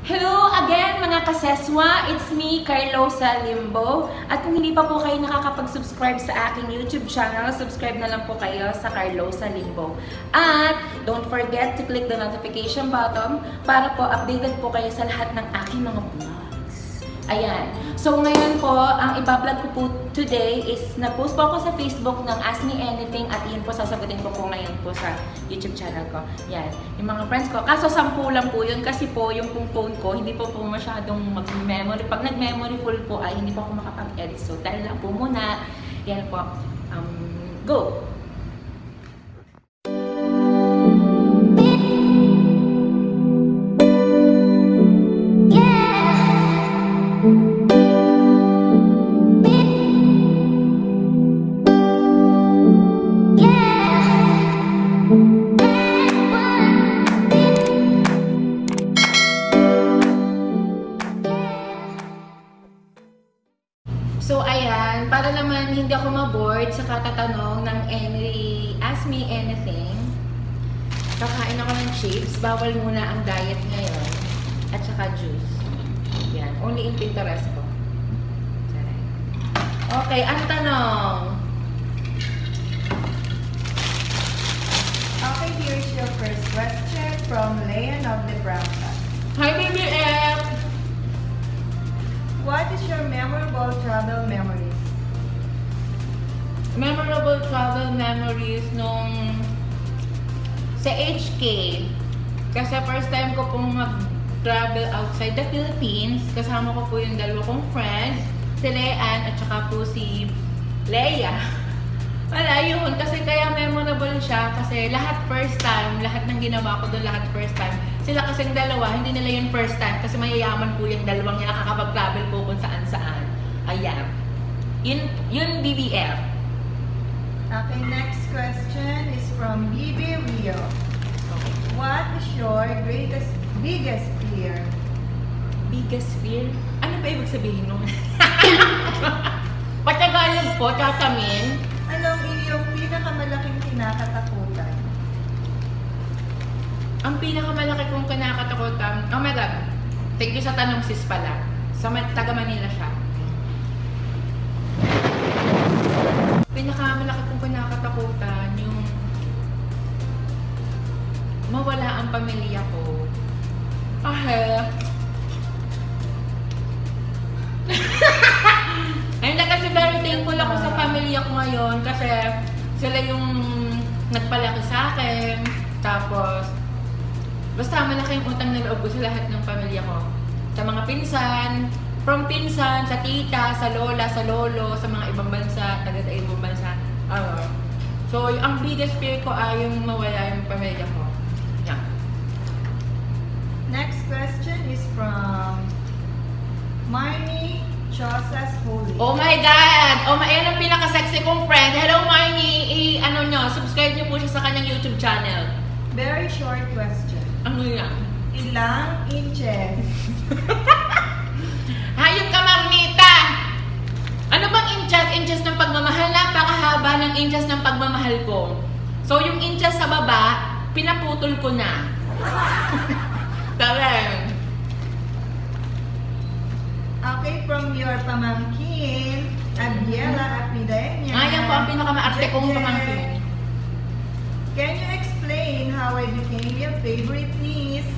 Hello again mga kaseswa! It's me, Carlosa Limbo. At kung hindi pa po kayo nakakapag-subscribe sa aking YouTube channel, subscribe na lang po kayo sa Carlosa Limbo. At don't forget to click the notification button para po updated po kayo sa lahat ng aking mga vlogs. Ayan. So ngayon po, ang ibablog ko po today is nag-post po ako sa Facebook ng Ask Me Anything at yun po sasagutin ko po ngayon po sa YouTube channel ko. Yan. Yung mga friends ko. Kaso 10 lang po yun kasi po yung phone ko hindi po masyadong mag-memory. Pag nag-memory full po ay hindi po ako makapag-edit. So dahil lang po muna. Yan po. Go! So, ayan, para naman hindi ako ma-board sa katatanong ng Ask Me Anything, kakain ako ng chips. Bawal muna ang diet ngayon. At saka juice. Yan, only in Pinterest ko. Okay, ang tanong. Okay, here's your first question from Leon of the Branta. Hi, Baby F! What is your memorable travel memories? Memorable travel memories nung sa HK. Kasi first time ko pong mag-travel outside the Philippines. Kasama ko po yung dalawa kong friends, si Leanne at saka po si Leia. Wala yun, kasi kaya memorable siya kasi lahat first time, lahat ng ginawa ko doon, lahat first time. Sila kasing dalawa, hindi nila yun first time kasi mayayaman po yung dalawang yung nakakapag-travel po kung saan-saan. Ayan. Yun BBF. Okay, next question is from BB Rio. What is your biggest fear? Biggest fear? Ano ba ibig sabihin nun? Patagalog po, tatamin. Anong iyong pinakamalaking kinakatakutan? Ang pinakamalaki kong kinakatakutan, oh my God, thank you sa tanong sis pala. Sa taga Manila siya. Pinakamalaki kong kinakatakutan, yung mawala ang pamilya ko. Ayun na kasi very thankful ako sa pamilya ko ngayon kasi sila yung nagpalaki sa akin. Tapos, basta malaki yung utang na loob ko sa lahat ng pamilya ko. Sa mga pinsan, from pinsan, sa tita, sa lola, sa lolo, sa mga ibang bansa, taga ibang bansa. So, ang biggest fear ko ay yung mawala yung pamilya ko. Yeah. Next question is from Marnie Chosas Holy. Oh my God! Ayan ang pinaka-sexy kong friend. Hello, Marnie! Subscribe niyo po siya sa kanyang YouTube channel. Very short question. Ano yan? Ilang inches? Hayop ka, Marnita! Ano bang inches? Inches ng pagmamahal? Napakahaba ng inches ng pagmamahal ko. So, yung inches sa baba, pinaputol ko na. Tara. Okay, from your pamangkin, Abiela Apidenya. Ayan po ang pinakamaarte kong pamangkin. Can you explain how I became your favorite niece?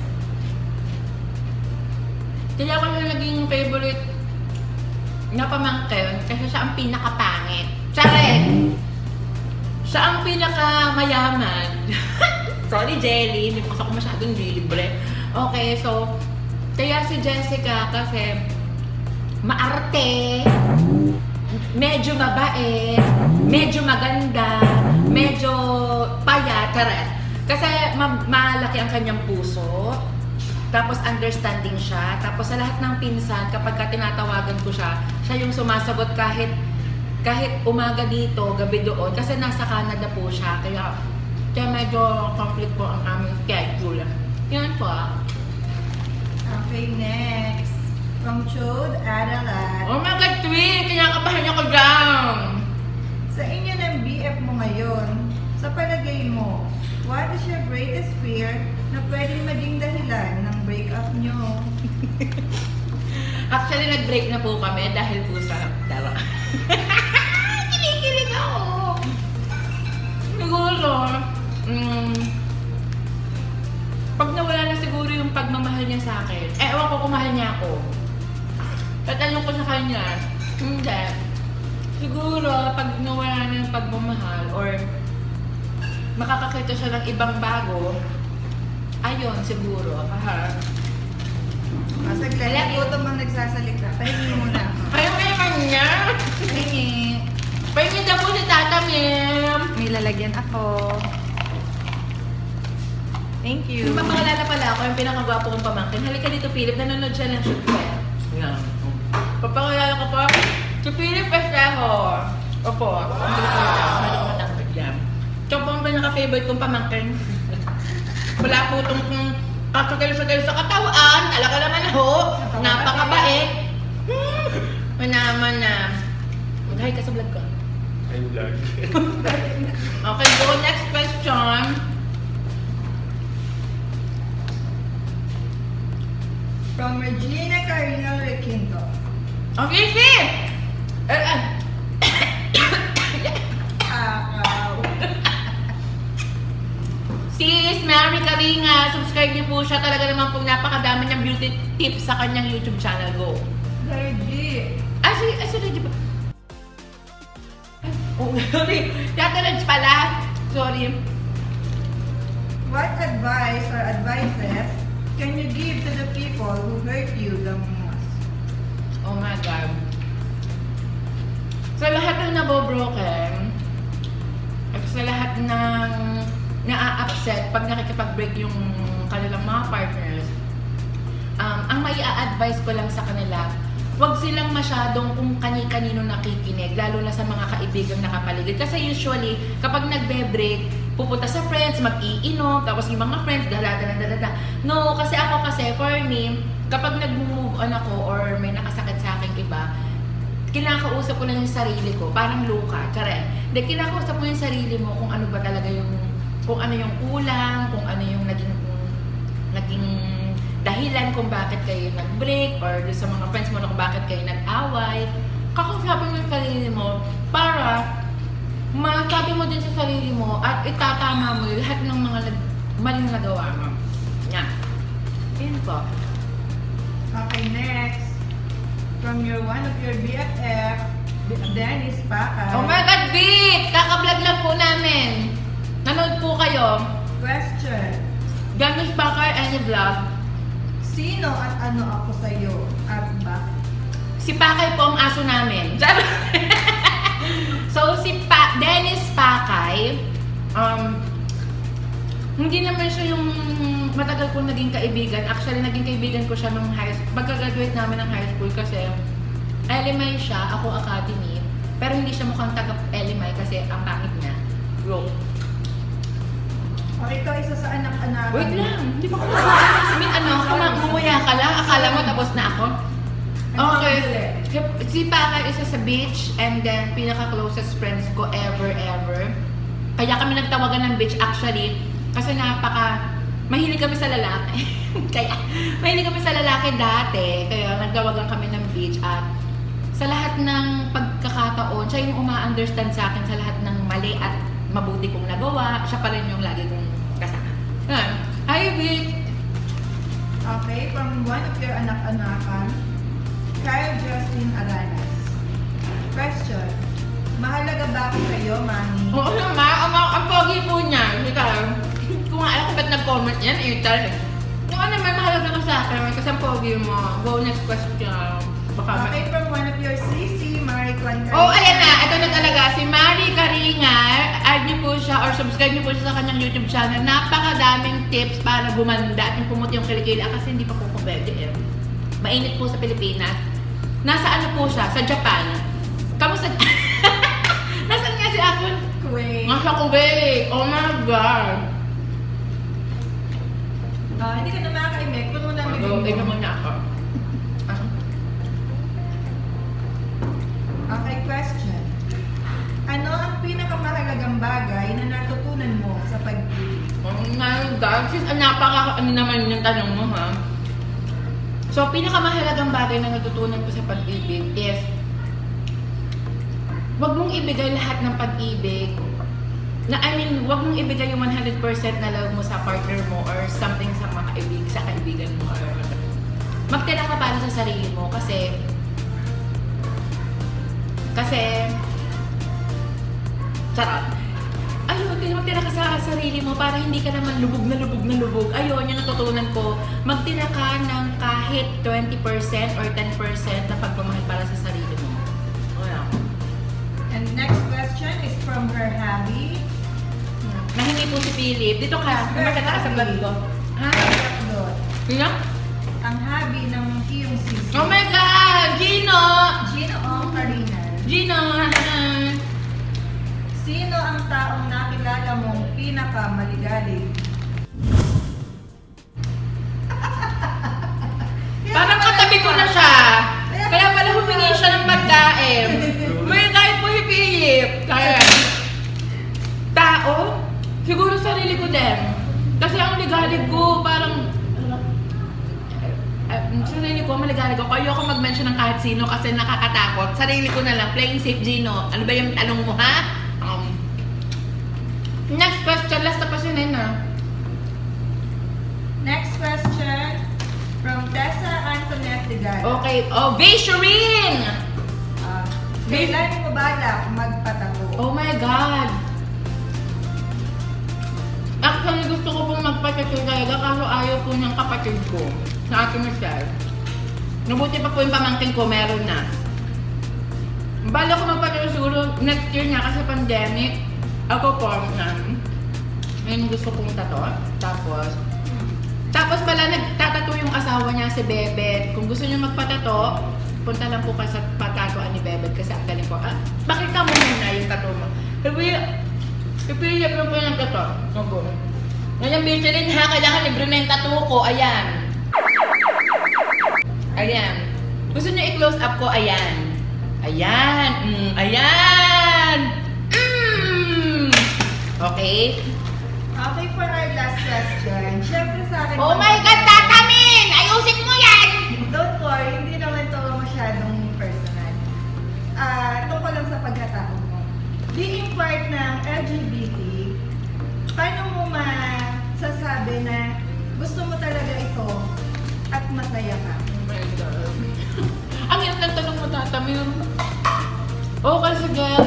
Kaya ko siya naging favorite na pamangkin kasi siya ang pinakapangit. Charet! Siya ang pinakamayaman. Sorry, Jelly. Hindi po ako masyadong libre. Okay, so, kaya si Jessica kasi maarte, medyo mabait, medyo maganda, medyo payat, kasi malaki ang kanyang puso, tapos understanding siya, tapos sa lahat ng pinsan, kapag tinatawagan ko siya, siya yung sumasagot kahit umaga dito, gabi doon, kasi nasa Canada po siya, kaya medyo conflict po ang aming schedule. Yan po. Okay, next. From Chode Adalat. Oh my God, Twin! Kinakabahan ako dyan! Sa inyo ng BF mo ngayon, sa palagay mo, what is your greatest fear na pwedeng maging dahilan ng breakup nyo? Actually, nag-break na po kami dahil po sa dara. Kinikilig ako. Siguro, pag nawala na siguro yung pagmamahal niya sa akin, ewan ko kung mahal niya ako. Tatanong ko sa kanya, hindi. Siguro, pag nawala na yung pagmamahal or makakakita siya ng ibang bago, ayun, siguro. Aha. Saglit, gutom ang nagsasalita. Pahingi muna ako. Ayaw naman niya. Pahingi. Pahingi na po si Tata Mim. May lalagyan ako. Thank you. Yung papakalala pala ako, yung pinakagwapo kong pamangkin. Halika dito, Philip. Nanonood siya ng shoot ko. Yan. Papakalala ko pa. Si Philip Espejo. Opo. Hindi ko lang. Hindi ko matangkad yan. Ito po ang pinaka-favorite kong pamangkin. Wala po itong kakagay-sagay sa katawan. Talaga naman ho. Napakabait. Manaman na. Mag-hi ka sa vlog ko. Ay, vlog. Okay, go next question. From Regina Carino Requinto. Okay, sis! Sis, Mary Karinga, subscribe niyo po siya. Talaga naman po napakadami niyang beauty tips sa kanyang YouTube channel. Go. Reggie. Si Reggie ba? Oh, sorry. Tata Reggie pala. Sorry. What advice or advices can you give to the people who hurt you the most? Oh my God. Sa lahat ng nabobroken, at sa lahat ng na-upset pag nakikipag-break yung kanilang mga partners, ang mai-a-advise ko lang sa kanila, huwag silang masyadong kung kani-kanino nakikinig, lalo na sa mga kaibigang nakapaligid. Kasi usually, kapag nagbe-break, pupunta sa friends, mag-iinom, tapos yung mga friends, dala-dala. No, kasi ako for me, kapag nag-move on ako or may nakasakit sa akin iba, kinakausap ko lang yung sarili ko, parang luka, tsare. Hindi, kinakausap mo yung sarili mo kung ano ba talaga yung, kung ano yung kulang, kung ano yung naging dahilan kung bakit kayo nag-break or sa mga friends mo na kung bakit kayo nag-away. Kakausapin mo yung sarili mo para masabi mo din sa sarili mo at itatama mo yung lahat ng mga maling nagawa mo. Yan. Yun po. Okay, next. From one of your BFF, Dennis Pacay. Oh my God, Beat! Kaka-vlog lang po namin. Nanood po kayo. Question. Dennis Pacay, any vlog? Sino at ano ako sa'yo? At bakit? Si Pakay po ang aso namin. So, si Dennis Pakay, hindi naman siya yung matagal kong naging kaibigan. Actually, naging kaibigan ko siya nung pagka-graduate namin ng high school kasi LMI siya, ako academy. Pero hindi siya mukhang taga-LMI kasi ang pangit niya. Bro. O, ito isa sa anak-anak. Wait lang, hindi pa ko mumuya ka lang, akala mo tapos na ako? Okay. Si Pakay isa sa beach and then pinaka-closest friends ko ever. Kaya kami nagtawagan ng beach actually kasi mahilig kami sa lalaki. Mahilig kami sa lalaki dati, kaya nagtawagan kami ng beach at sa lahat ng pagkakataon, siya yung uma-understand sa akin sa lahat ng mali at mabuti kong nagawa, siya pa rin yung lagi kong kasama. Hi, Vic! Okay, from one of your anak-anakan, Kyle Justin Aranas. Question. Mahalaga ba ako sa'yo, Mami? Oo naman, ang pogi po niya. Kung alam ko ba't nag-comment yan, talaga. Kung ano naman, mahalaga ka sa akin, kasi ang pogi mo. Go next question. Okay, from one of your CC, Marie Clan Carina. Oh, ayan na. Ito na talaga. Si Marie Karinga. Add niyo po siya or subscribe niyo po siya sa kanyang YouTube channel. Napakadaming tips para gumanda at yung pumuti yung kilikili. Kasi hindi pa po pwede eh. Mainit po sa Pilipinas. Nasa ano po siya? Sa Japan. Kamusta? Nasaan nga si Akon? Kuwait. Nasa Kuwait. Oh my God. Hindi ka na makaka-imik. Puno na bibig mo. Ikaw muna ako. Okay, question. Ano ang pinakamahalagang bagay na natutunan mo sa pag-ibig? Oh my God. Sis, napaka-ano naman yung tanong mo, ha? So, pinakamahalagang bagay na natutunan ko sa pag-ibig is wag mong ibigay lahat ng pag-ibig. Wag mong ibigay yung 100% na love mo sa partner mo or something sa mga sa kaibigan mo. Magtira ka para sa sarili mo kasi sarap. Ayun, magtira ka sa sarili mo para hindi ka naman lubog na lubog. Ayun, yung natutunan ko. Magtira ka ng kahit 20% or 10% na pagmamahal para sa sarili mo. And next question is from her hubby. Na hindi po si Philip. Dito ka. Magkata ka sa vlog ko. Ha? Sino? Ang hubby ng iyong sister. Oh my God! Gino! Gino o Karina? Gino! Sino ang taong nakilala mong pinakamaligalig? Parang katabi ko na siya. Kaya pala humingi siya ng pagkain. May kahit po si Philip. Kaya, tao? Siguro sarili ko din. Kasi ang ligalig ko, parang, sarili ko, maligalig ako. Ayoko mag-mention ng kahit sino kasi nakakatakot. Sarili ko na lang. Playing safe, Gino. Ano ba yung tanong mo, ha? Next question. Last na pa si Nena. Next question from Tessa Antoinette Ligaya. Okay. Oh, Vacherin! Kailan mo balak magpatato? Oh my God! Actually, gusto ko pong magpatato talaga kaso ayaw po niyang kapatid ko sa ating Michelle. Nabuti pa po yung pamangkin ko, meron na. Bala ko magpatato siguro next year niya kasi pandemic. Ako po, yun gusto kong tato. Tapos pala nagtatato yung asawa niya si Bebet. Kung gusto niyo magpatato, punta lang po kayo sa patatoan ni Bebet kasi ang galing po. Bakit ka mo muna yung tato mo? Ipilip lang po yung tato. Ngayon, Vacherin ha, kailangan libre na yung tato ko. Ayan. Ayan. Gusto niyo i-close up ko? Ayan. Ayan. Ayan. Okay? Okay, for our last question. Siyempre sa akin... Oh my God, Tatamin! Ayusin mo yan! Don't worry, hindi naman ito masyadong personal. Tungkol lang sa pagkatao mo. Being part ng LGBT, paano mo masasabi na gusto mo talaga ito at masaya ka? Oh my God. Ang hirap ng tanong mo, Tatamin. Oh, kasi girl,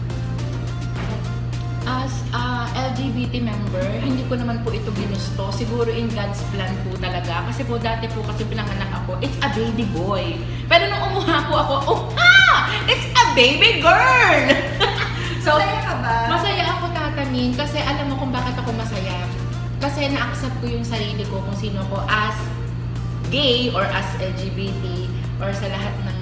as a LGBT member, hindi ko naman po ito ginusto. Siguro in God's plan po talaga. Kasi po dati po kasi pinanganak ako, it's a baby boy. Pero nung umuha po ako, oh ha! It's a baby girl! So, masaya ka ba? Masaya ako, Tatamin, kasi alam mo kung bakit ako masaya. Kasi na-accept ko yung sarili ko kung sino ko as gay or as LGBT or sa lahat ng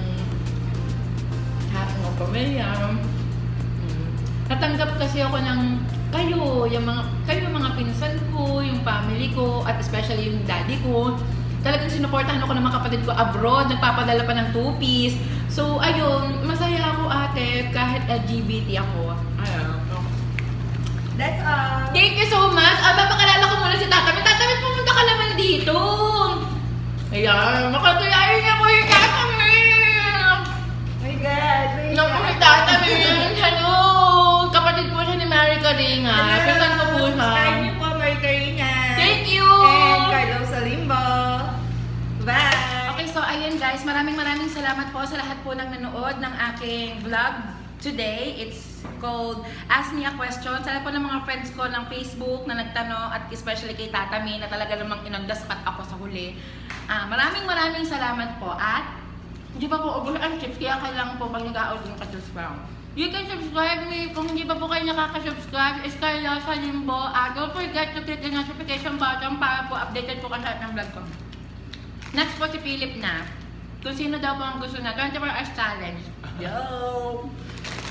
pamilya. Natanggap kasi ako ng kayo mga pinsan ko, yung family ko, at especially yung daddy ko. Talagang sinuportahan ako ng mga kapatid ko abroad, nagpapadala pa ng 2-piece. So, ayun, masaya ako ate, kahit LGBT ako. Ayun. That's all. Thank you so much. Papakalala ko muna si Tatamin. Tatamin, pumunta ka naman dito. Ayan, makatuyain niya po yung Tatamin. Oh my God. Naku, si Tatamin. Hello. Kapatid po siya ni Mary Karinga. Pinsan ko po siya. Subscribe niyo po, Mary Karinga. Thank you. And Carlos Salimbo. Bye. Okay, so ayun guys, maraming salamat po sa lahat po ng nanood ng aking vlog today. It's called Ask Me a Question. Sa lahat po ng mga friends ko ng Facebook na nagtanong at especially kay Tatami na talaga namang inundaspat ako sa huli. Maraming salamat po at hindi pa po ubos ang chips kaya kailangan po pag nag-out yung ka-subscribe. You can subscribe me kung hindi pa po kayo nakaka-subscribe. Is Carlos Salimbo. Don't forget to click the notification button para po updated po kayo sa ng vlog ko. Next po si Philip na. Kung sino daw po ang gusto na 24 hours challenge. Yo!